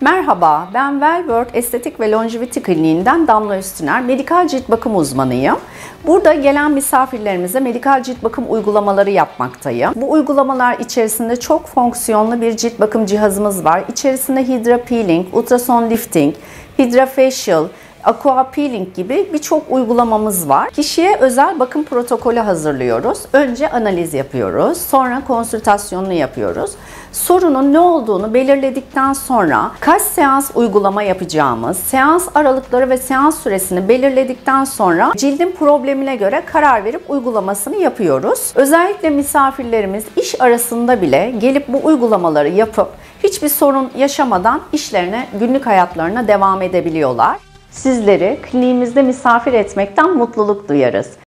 Merhaba, ben Wellworld Estetik ve Longevity Kliniğinden Damla Üstüner, medikal cilt bakım uzmanıyım. Burada gelen misafirlerimize medikal cilt bakım uygulamaları yapmaktayım. Bu uygulamalar içerisinde çok fonksiyonlu bir cilt bakım cihazımız var. İçerisinde Hydra Peeling, Ultrason Lifting, Hydra Facial, Aqua Peeling gibi birçok uygulamamız var. Kişiye özel bakım protokolü hazırlıyoruz. Önce analiz yapıyoruz, sonra konsültasyonunu yapıyoruz. Sorunun ne olduğunu belirledikten sonra kaç seans uygulama yapacağımız, seans aralıkları ve seans süresini belirledikten sonra cildin problemine göre karar verip uygulamasını yapıyoruz. Özellikle misafirlerimiz iş arasında bile gelip bu uygulamaları yapıp hiçbir sorun yaşamadan işlerine, günlük hayatlarına devam edebiliyorlar. Sizleri kliniğimizde misafir etmekten mutluluk duyarız.